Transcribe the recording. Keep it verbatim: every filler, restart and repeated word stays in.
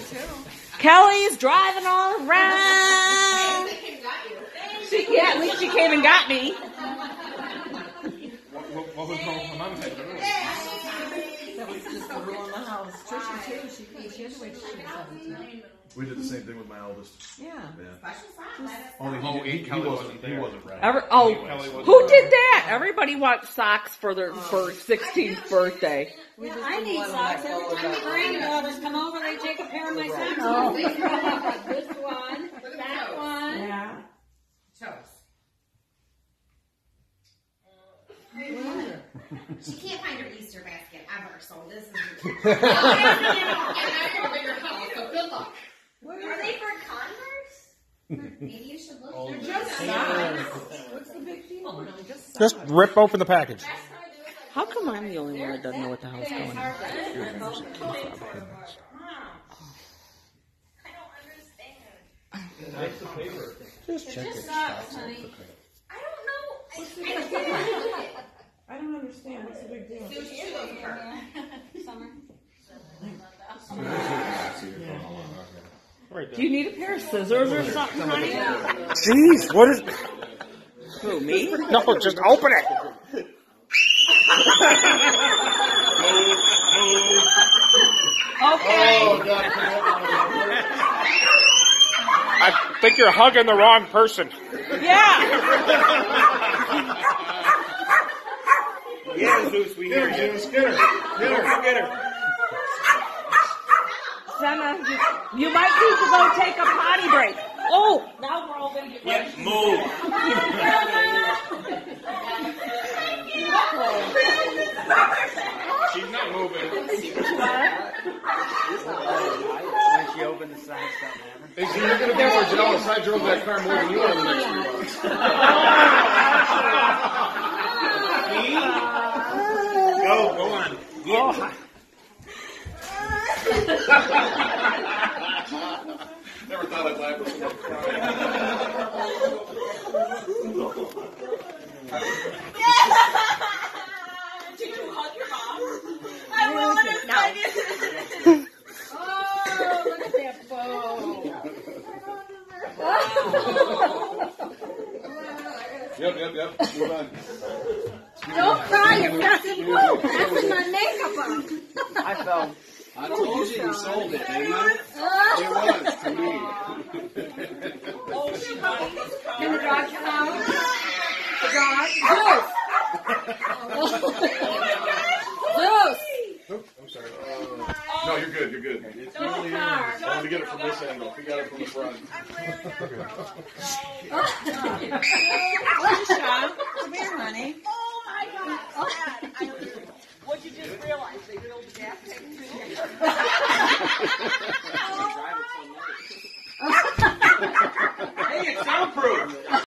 Kelly's driving all around. She, yeah, at least she came and got me. What, what, what was wrong with my mom's head? That was just the rule in the house. Trisha too, she, she had to wait till she was seventeen. We did the same thing with my eldest. Yeah. Yeah. Just, Only Oh, he, he, he Kelly wasn't, wasn't he there. wasn't ready. Every, oh, Kelly wasn't who there. did that? Everybody wants socks for their for sixteenth birthday. we just I didn't need want socks. them Every to time go the granddaughters come over, they take a pair of my socks. Oh. This one, that one. Yeah. She can't find her Easter basket ever, so this is. And I have a bigger house, so good luck. Are they for Converse? Maybe you should look. They're just socks. What's the big deal? No, just socks. Just rip open the package. How come I'm the only one that doesn't know what the hell's going on? I don't understand. Just check it. Socks, honey. I don't know. I, I can't do it. I don't understand. What's the big deal? There's two of her. Summer. Right Do you need a pair of scissors or something, honey? Jeez, what is? Who, me? No, just open it. Okay. I think you're hugging the wrong person. Yeah. Yeah, Zeus, we Get her, Zeus, get her. Get her. Get her. Senna, you, you might need to go take a potty break. Oh, now we're all going to get ready. Yeah, move. She's not moving. When she opened the sign, something happened. Hey, so you're going to be more jealous. I drove that car more than you are the next few months. Go, go on. Get. Never thought I'd laugh with someone crying. Did you hug your mom? I will in a second. Oh, look at that bow. Yep, yep, yep. Move on. Don't cry, you're pressing blue. That's in my makeup on. I fell. I told you you sold it, didn't I? It was to me. Can the dog come out? The dog? Zeus! Oop, I'm sorry. Uh, no, you're good. You're good. It's really I wanted to get it from this angle. We got it from the front. Come here, honey. Oh my God.